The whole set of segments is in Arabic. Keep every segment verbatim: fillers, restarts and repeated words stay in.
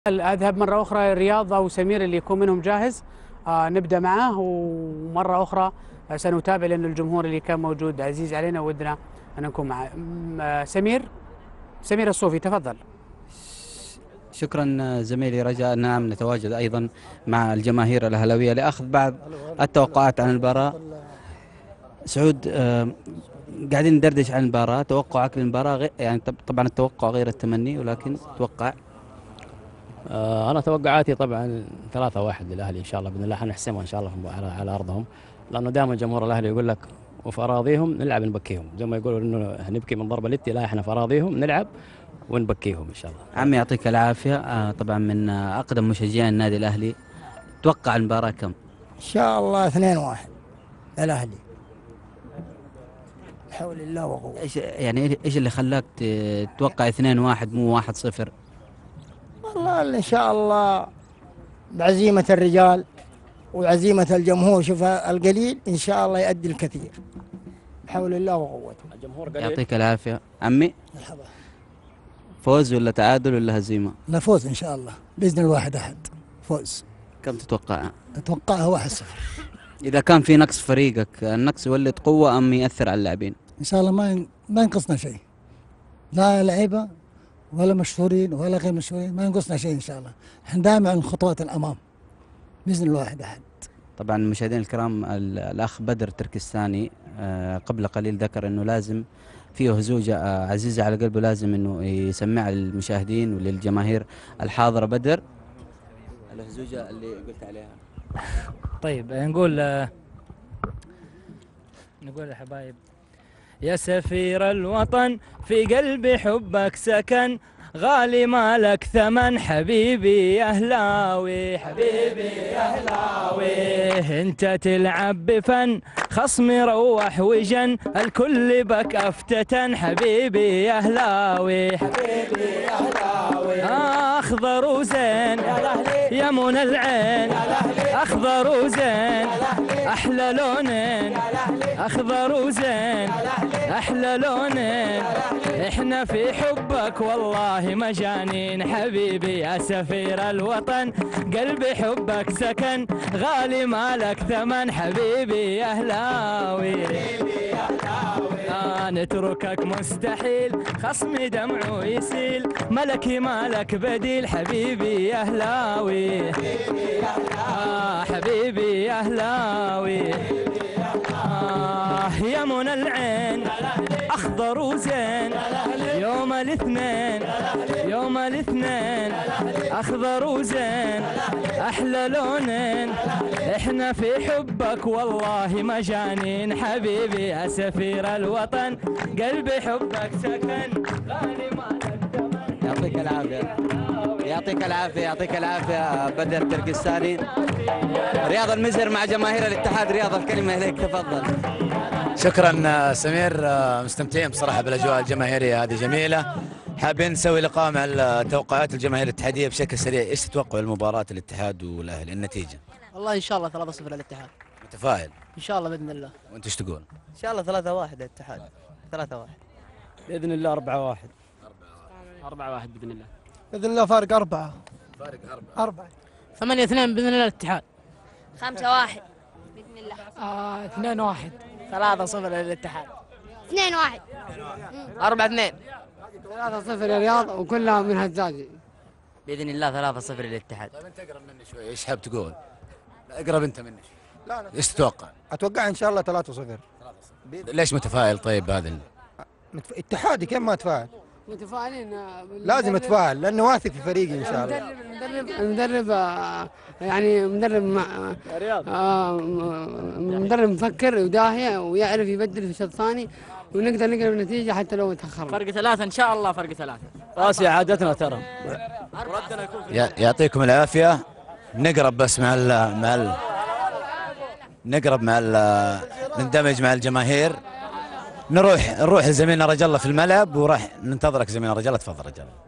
أذهب مرة أخرى الرياض أو سمير اللي يكون منهم جاهز. آه نبدأ معه، ومرة أخرى آه سنتابع لأن الجمهور اللي كان موجود عزيز علينا ودنا أن نكون معه. آه سمير سمير الصوفي تفضل. شكرا زميلي رجاء. نعم نتواجد أيضا مع الجماهير الأهلاوية لأخذ بعض التوقعات عن المباراة. سعود، آه قاعدين ندردش عن المباراة. توقعك للمباراة غير يعني طبعا التوقع غير التمني، ولكن توقع. آه انا توقعاتي طبعا ثلاثة واحد للاهلي ان شاء الله باذن الله. حنحسمها ان شاء الله على على ارضهم، لانه دائما جمهور الاهلي يقول لك وفي اراضيهم نلعب نبكيهم، زي ما يقولوا انه نبكي من ضربه الاتي، لا احنا في اراضيهم نلعب ونبكيهم ان شاء الله. عمي يعطيك العافيه. آه طبعا من آه اقدم مشجعين النادي الاهلي، توقع المباراه كم؟ ان شاء الله اثنين واحد الاهلي بحول الله وقوته. ايش يعني ايش اللي خلاك تتوقع اثنين واحد مو واحد صفر؟ والله ان شاء الله بعزيمه الرجال وعزيمه الجمهور. شوف القليل ان شاء الله يؤدي الكثير بحول الله وقوته. الجمهور قليل. يعطيك العافيه عمي. مرحبا. فوز ولا تعادل ولا هزيمه؟ لا فوز ان شاء الله باذن الواحد احد. فوز. كم تتوقعها؟ اتوقعها واحد صفر. اذا كان في نقص فريقك، النقص يولد قوه ام ياثر على اللاعبين؟ ان شاء الله ما ما ينقصنا شيء، لا لعيبه ولا مشهورين ولا غير مشهورين، ما ينقصنا شيء ان شاء الله. احنا دائما الخطوات الامام باذن الواحد احد. طبعا مشاهدينا الكرام، الاخ بدر تركستاني قبل قليل ذكر انه لازم فيه هزوجه عزيزه على قلبه، لازم انه يسمعها للمشاهدين وللجماهير الحاضره. بدر، الهزوجه اللي قلت عليها. طيب نقول نقول يا حبايب: يا سفير الوطن في قلبي حبك سكن، غالي مالك ثمن حبيبي يا اهلاوي، حبيبي يا اهلاوي. انت تلعب بفن خصمي روح وجن، الكل بك افتتن حبيبي يا اهلاوي، حبيبي يا اهلاوي. اخضر وزين يا منى العين، اخضر وزين احلى لونين، اخضر وزين احلى لونين. احنا في حبك والله مجانين حبيبي يا سفير الوطن، قلبي حبك سكن، غالي مالك ثمن حبيبي يا اهلاوي. آه نتركك مستحيل خصمي دمعه يسيل، ملكي مالك بديل حبيبي يا اهلاوي، آه حبيبي يا اهلاوي. آه يا منى العين اخضر وزين، يوم الاثنين يوم الاثنين اخضر وزين احلى لونين. احنا في حبك والله مجانين حبيبي يا سفير الوطن، قلبي حبك سكن، غالي مالك ثمن. يعطيك العافيه. يعطيك العافيه يعطيك العافيه بدر تركستاني. رياض المزهر مع جماهير الاتحاد. رياض الكلمه اليك تفضل. شكرا سمير، مستمتعين بصراحه بالاجواء الجماهيريه هذه جميله. حابين نسوي لقاء مع التوقعات الجماهير الاتحاديه بشكل سريع. ايش تتوقع المباراه الاتحاد والاهلي النتيجه؟ والله ان شاء الله ثلاثة صفر للاتحاد. متفائل؟ ان شاء الله باذن الله. وانت ايش تقول؟ ان شاء الله ثلاثة واحد للاتحاد. ثلاثة واحد باذن الله. أربعة واحد. أربعة واحد بإذن الله. باذن الله فارق أربعة. فارق أربعة. أربعة. ثمانية اثنين بإذن الله الاتحاد. خمسة واحد بإذن الله. آه اثنين واحد. ثلاثة صفر للاتحاد. اثنين واحد. أربعة اثنين. ثلاثة صفر يا رياض وكلها من هزازي. باذن الله ثلاثة صفر للاتحاد. طيب انت اقرب مني شوي، ايش حاب تقول؟ لا اقرب انت مني شوي. لا لا ايش تتوقع؟ اتوقع ان شاء الله ثلاثة صفر. ليش متفائل طيب بهذا ال... متف... اتحادي كيف ما اتفائل؟ متفائلين. لازم اتفائل لانه واثق في فريقي ان شاء الله. مدرب مدرب يعني مدرب مع آه مدرب مفكر وداهية ويعرف يبدل في الشوط الثاني، ونقدر نقلب النتيجة حتى لو تأخرنا. فرق ثلاثة ان شاء الله، فرق ثلاثة. قاسي عادتنا ترى. يعطيكم العافيه. نقرب بس مع ال... مع ال... نقرب مع ال... نندمج مع الجماهير. نروح نروح لزميلنا رجل الله في الملعب، وراح ننتظرك زميلنا رجل الله. تفضل رجل الله.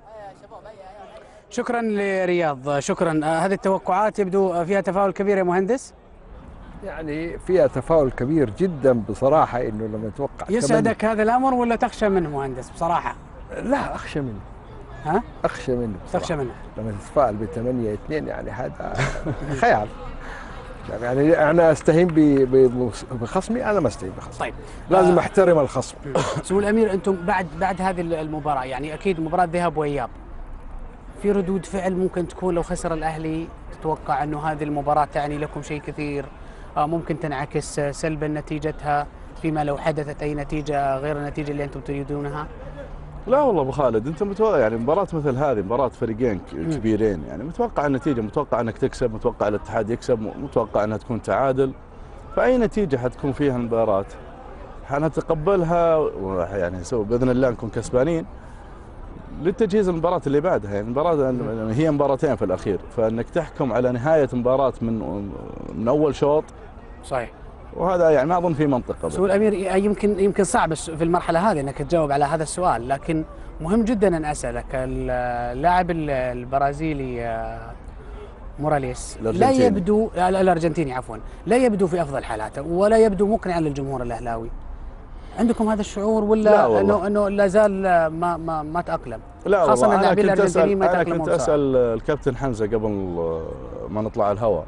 شكرا لرياض، شكرا. آه هذه التوقعات يبدو فيها تفاؤل كبير يا مهندس. يعني فيها تفاؤل كبير جدا بصراحه، انه لما نتوقع يسعدك هذا الامر ولا تخشى منه مهندس بصراحه؟ لا اخشى منه. ها؟ اخشى منه بصراحة. تخشى منه لما تتفائل ب ثمانية اثنين يعني هذا خيال. يعني انا استهين بخصمي، انا ما استهين بخصمي. طيب لازم آه احترم الخصم. سمو الامير، انتم بعد بعد هذه المباراه يعني اكيد مباراه ذهاب واياب، في ردود فعل ممكن تكون لو خسر الاهلي، تتوقع انه هذه المباراه تعني لكم شيء كثير، آه ممكن تنعكس سلبا نتيجتها فيما لو حدثت اي نتيجه غير النتيجه اللي انتم تريدونها؟ لا والله ابو خالد، انت متوقع يعني مباراه مثل هذه، مباراه فريقين كبيرين، يعني متوقع النتيجه، متوقع انك تكسب، متوقع الاتحاد يكسب، متوقع انها تكون تعادل، فاي نتيجه حتكون فيها المباراه حنتقبلها، يعني باذن الله نكون كسبانين للتجهيز المباراه اللي بعدها. يعني المباراه هي مباراتين في الاخير، فانك تحكم على نهايه مباراه من من اول شوط صحيح، وهذا يعني ما اظن في منطقه. سمو الامير يمكن يمكن صعب في المرحله هذه انك تجاوب على هذا السؤال، لكن مهم جدا ان اسالك. اللاعب البرازيلي موراليس لا يبدو الارجنتيني عفوا لا يبدو في افضل حالاته، ولا يبدو مقنعا للجمهور الاهلاوي. عندكم هذا الشعور ولا انه انه لا زال ما ما ما تاقلم؟ لا خاصه اللاعبين الارجنتينيين ما تاقلموا. انا كنت اسال الكابتن حمزه قبل ما نطلع الهواء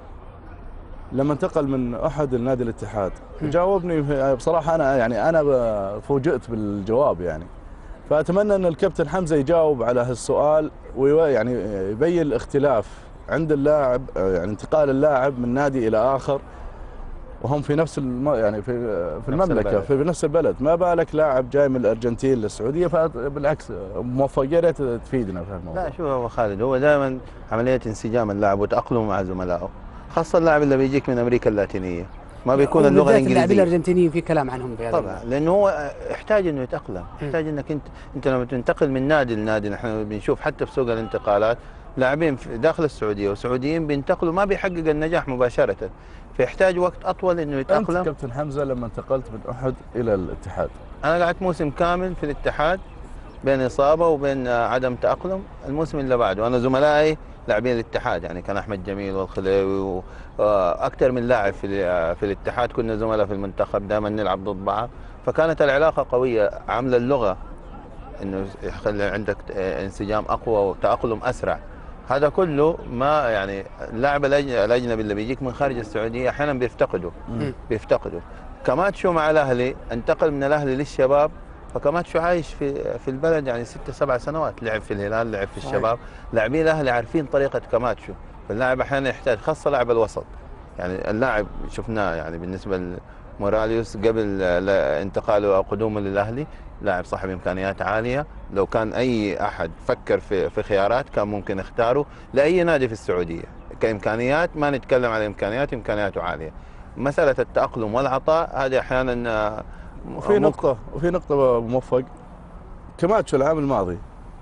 لما انتقل من احد لنادي الاتحاد، جاوبني بصراحه انا يعني انا فوجئت بالجواب يعني، فاتمنى ان الكابتن حمزه يجاوب على هالسؤال ويعني يبين الاختلاف عند اللاعب، يعني انتقال اللاعب من نادي الى اخر وهم في نفس الم... يعني في في المملكه في نفس البلد، ما بالك لاعب جاي من الارجنتين للسعوديه، فبالعكس موفق، يا ريت تفيدنا في الموضوع. لا شوف يا خالد، هو دائما عمليه انسجام اللاعب وتاقلمه مع زملائه، خاصه اللاعب اللي بيجيك من امريكا اللاتينيه ما بيكون اللغه الانجليزيه. اللاعبين الارجنتينيين في كلام عنهم في هذا طبعا، لانه هو يحتاج انه يتاقلم، يحتاج انك انت انت لما تنتقل من نادي لنادي، نحن بنشوف حتى في سوق الانتقالات لاعبين داخل السعوديه وسعوديين بينتقلوا ما بيحقق النجاح مباشره، فيحتاج وقت اطول انه يتاقلم. انت كابتن حمزه لما انتقلت من احد الى الاتحاد، انا قعدت موسم كامل في الاتحاد بين اصابه وبين عدم تاقلم. الموسم اللي بعده انا زملائي لاعبين الاتحاد، يعني كان احمد جميل والخليوي واكثر من لاعب في في الاتحاد، كنا زملاء في المنتخب دائما نلعب ضد بعض، فكانت العلاقه قويه، عامله اللغه انه يخلي عندك انسجام اقوى وتاقلم اسرع. هذا كله ما يعني اللاعب الاجنبي اللي بيجيك من خارج السعوديه احيانا بيفتقده بيفتقده. كماتشو مع الاهلي انتقل من الاهلي للشباب، فكماتشو عايش في في البلد يعني ست سبع سنوات، لعب في الهلال، لعب في الشباب، لاعبين الاهلي عارفين طريقه كماتشو، فاللاعب احيانا يحتاج، خاصه لاعب الوسط. يعني اللاعب شفناه يعني بالنسبه لموراليوس قبل انتقاله او قدومه للاهلي، لاعب صاحب امكانيات عاليه، لو كان اي احد فكر في في خيارات كان ممكن يختاره لاي نادي في السعوديه، كامكانيات ما نتكلم على امكانيات، امكانياته عاليه. مساله التاقلم والعطاء هذه احيانا. وفي نقطه وفي نقطه موفق، كماتشو العام الماضي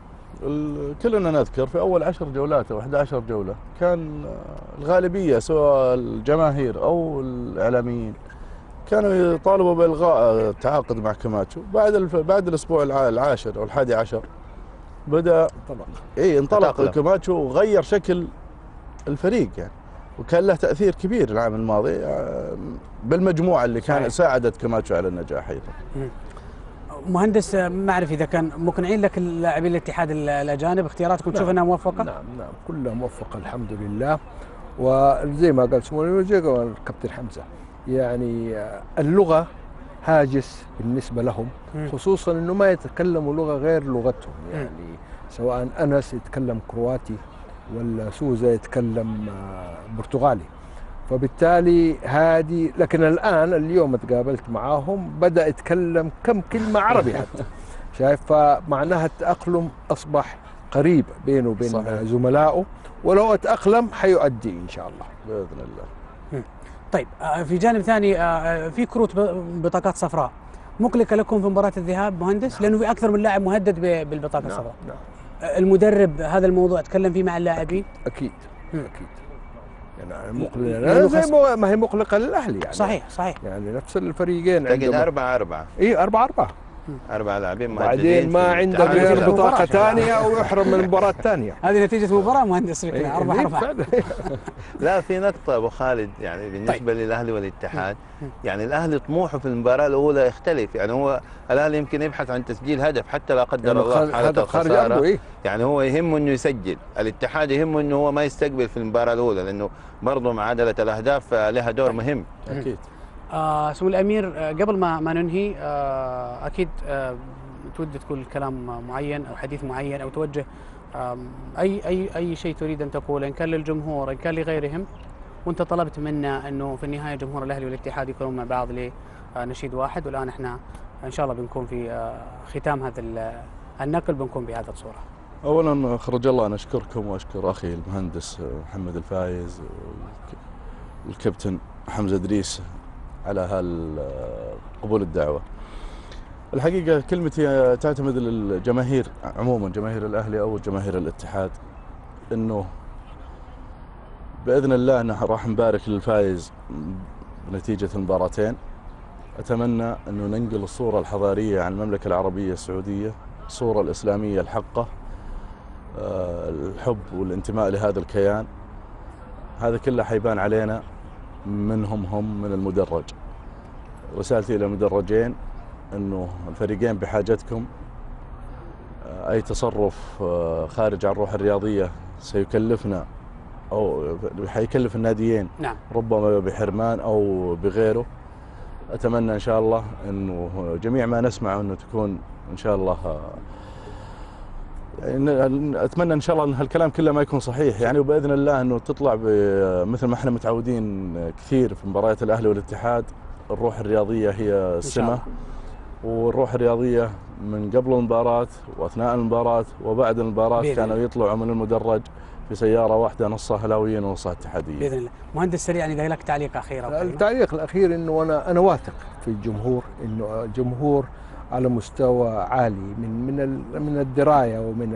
كلنا نذكر في اول عشر جولات او أحد عشر جوله كان الغالبيه سواء الجماهير او الاعلاميين كانوا يطالبوا بالغاء التعاقد مع كماتشو. بعد الف... بعد الاسبوع العاشر او الحادي عشر بدا انطلق اي انطلق كماتشو وغير شكل الفريق يعني، وكان له تاثير كبير العام الماضي بالمجموعه اللي كان ساعدت كماتشو على النجاح ايضا. مهندس، ما اعرف اذا كان مقنعين لك اللاعبين الاتحاد الاجانب، اختياراتكم تشوف انها موفقه؟ نعم نعم كلها موفقه الحمد لله، وزي ما قال سمو وزي ما قال الكابتن حمزه، يعني اللغه هاجس بالنسبه لهم، خصوصا انه ما يتكلموا لغه غير لغتهم، يعني سواء انس يتكلم كرواتي ولا سوزا يتكلم برتغالي، فبالتالي هذه. لكن الان اليوم تقابلت معاهم بدا يتكلم كم كلمه عربي حتى شايف، فمعناها التاقلم اصبح قريب بينه وبين صحيح. زملائه، ولو اتاقلم حيؤدي ان شاء الله باذن الله. طيب في جانب ثاني، في كروت بطاقات صفراء مقلقه لكم في مباراه الذهاب مهندس؟ نعم. لانه في اكثر من لاعب مهدد بالبطاقه نعم. الصفراء. نعم. المدرب هذا الموضوع تكلم فيه مع اللاعبين؟ اكيد اكيد, أكيد. يعني مقلقه زي ما هي مقلقه للاهلي يعني. صحيح صحيح. يعني نفس الفريقين عندهم أربعة أربعة اي أربعة أربعة اربع لاعبين مهددين بعدين ما عنده غير بطاقه ثانيه ويحرم من المباراه الثانيه. هذه نتيجه مباراه مهندس فكره اربع اربع. لا في نقطه ابو خالد يعني بالنسبه للاهلي والاتحاد، يعني الاهلي طموحه في المباراه الاولى يختلف، يعني هو الاهلي يمكن يبحث عن تسجيل هدف حتى لا قدر الله حاله الخساره، إيه؟ يعني هو يهمه انه يسجل، الاتحاد يهمه انه هو ما يستقبل في المباراه الاولى لانه برضه معادله الاهداف لها دور مهم. اكيد. آه سمو الامير، آه قبل ما ما ننهي آه اكيد آه تود تقول كلام معين او حديث معين او توجه آه اي اي اي شيء تريد ان تقوله، ان كان للجمهور ان كان لغيرهم، وانت طلبت منا انه في النهايه جمهور الاهلي والاتحاد يكونوا مع بعض لنشيد واحد، والان احنا ان شاء الله بنكون في آه ختام هذا النقل بنكون بهذه الصوره. اولا خرج الله انا اشكركم واشكر اخي المهندس محمد الفايز والكابتن حمزه ادريس على قبول الدعوه. الحقيقه كلمتي تعتمد للجماهير عموما، جماهير الاهلي او جماهير الاتحاد، انه باذن الله انه راح نبارك للفايز بنتيجه المباراتين. اتمنى انه ننقل الصوره الحضاريه عن المملكه العربيه السعوديه، الصوره الاسلاميه الحقه، الحب والانتماء لهذا الكيان، هذا كله حيبان علينا منهم هم من المدرج. رسالتي الى المدرجين انه الفريقين بحاجتكم، اي تصرف خارج عن الروح الرياضيه سيكلفنا او حيكلف الناديين نعم. ربما بحرمان او بغيره. اتمنى ان شاء الله انه جميع ما نسمع انه تكون ان شاء الله، اتمنى ان شاء الله ان هالكلام كله ما يكون صحيح يعني، وباذن الله انه تطلع مثل ما احنا متعودين كثير في مباريات الاهلي والاتحاد، الروح الرياضيه هي السمه، والروح الرياضيه من قبل المباراه واثناء المباراه وبعد المباراه كانوا يطلعوا من المدرج في سياره واحده، نصها اهلاويين ونصها اتحاديين. باذن الله. مهندس سريع يعني لك تعليق اخير. التعليق الاخير انه انا انا واثق في الجمهور، انه الجمهور على مستوى عالي من من من الدرايه ومن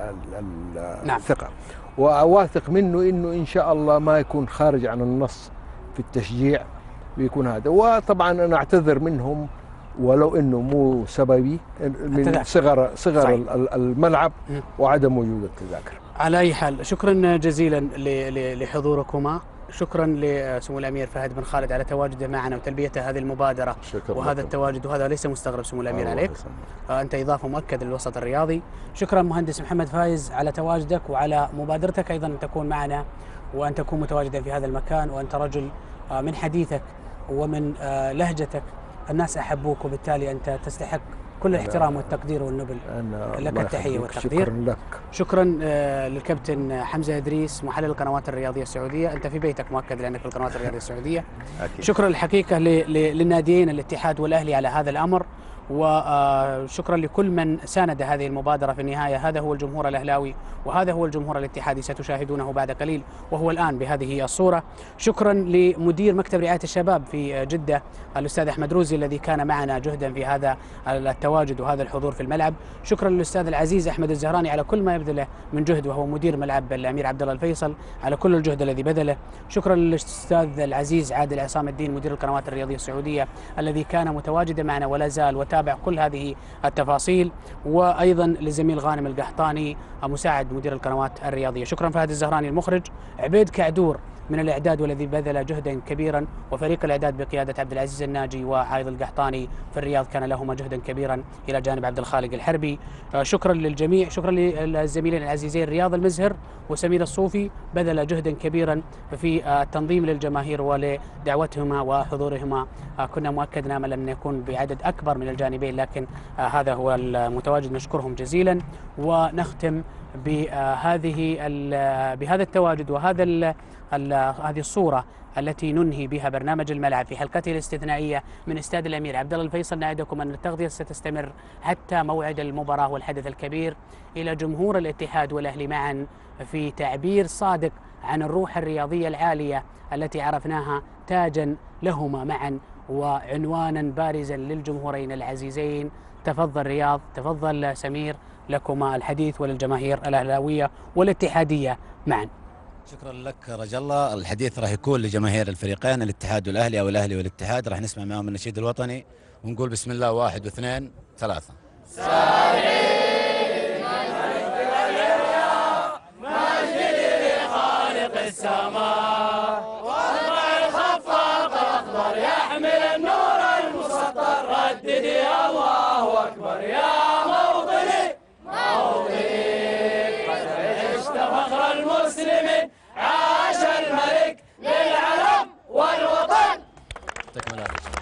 الثقه. نعم. وواثق منه انه ان شاء الله ما يكون خارج عن النص في التشجيع ويكون هذا. وطبعا انا اعتذر منهم ولو انه مو سببي من صغر صغر الملعب وعدم وجود التذاكر. على اي حال شكرا جزيلا لحضوركما، شكرا لسمو الامير فهد بن خالد على تواجده معنا وتلبيته هذه المبادره وهذا لكم. التواجد، وهذا ليس مستغرب سمو الامير عليك، انت اضافه مؤكده للوسط الرياضي. شكرا مهندس محمد فايز على تواجدك وعلى مبادرتك ايضا ان تكون معنا وان تكون متواجدا في هذا المكان، وانت رجل من حديثك ومن لهجتك الناس احبوك، وبالتالي انت تستحق كل الاحترام والتقدير والنبل. لك التحيه والتقدير. شكرا لك. شكرا للكابتن حمزه ادريس محلل القنوات الرياضيه السعوديه، انت في بيتك مؤكد لانك في القنوات الرياضيه السعوديه. أكيد. شكرا الحقيقه للناديين الاتحاد والاهلي على هذا الامر، وشكرا لكل من ساند هذه المبادرة. في النهاية هذا هو الجمهور الأهلاوي وهذا هو الجمهور الاتحادي، ستشاهدونه بعد قليل وهو الآن بهذه الصورة. شكرا لمدير مكتب رعاية الشباب في جدة الأستاذ أحمد روزي الذي كان معنا جهدا في هذا التواجد وهذا الحضور في الملعب. شكرا للأستاذ العزيز أحمد الزهراني على كل ما يبذله من جهد، وهو مدير ملعب الأمير عبد الله الفيصل، على كل الجهد الذي بذله. شكرا للأستاذ العزيز عادل عصام الدين مدير القنوات الرياضية السعودية الذي كان متواجدا معنا ولا زال وتابع كل هذه التفاصيل، وأيضا للزميل غانم القحطاني مساعد مدير القنوات الرياضية. شكرا فهد الزهراني المخرج، عبيد كعدور من الإعداد والذي بذل جهدا كبيرا، وفريق الإعداد بقيادة عبد العزيز الناجي وعايض القحطاني في الرياض كان لهما جهدا كبيرا إلى جانب عبد الخالق الحربي. شكرا للجميع، شكرا للزميلين العزيزين رياض المزهر وسمير الصوفي، بذل جهدا كبيرا في التنظيم للجماهير ولدعوتهما وحضورهما. كنا مؤكد نامل أن يكون بعدد أكبر من الجانبين، لكن هذا هو المتواجد، نشكرهم جزيلا. ونختم بهذه بهذا التواجد وهذا ال ال هذه الصورة التي ننهي بها برنامج الملعب في حلقته الاستثنائية من استاد الأمير عبد الله الفيصل. نعدكم أن التغطية ستستمر حتى موعد المباراة والحدث الكبير، إلى جمهور الاتحاد والأهلي معا في تعبير صادق عن الروح الرياضية العالية التي عرفناها تاجا لهما معا وعنوانا بارزا للجمهورين العزيزين. تفضل رياض، تفضل سمير، لكما الحديث وللجماهير الأهلاوية والاتحادية معا. شكرا لك رجا الله. الحديث راح يكون لجماهير الفريقين الاتحاد والاهلي او الاهلي والاتحاد. راح نسمع معهم النشيد الوطني ونقول بسم الله واحد واثنين ثلاثة. سعيد مجد لخالق السماء واطلع الخفاق الاخضر يحمل النور المسطر ردد يا الله اكبر يا موطني موطني قد عشت فخر المسلمين عاش الملك للعلم والوطن. يعطيكم العافية.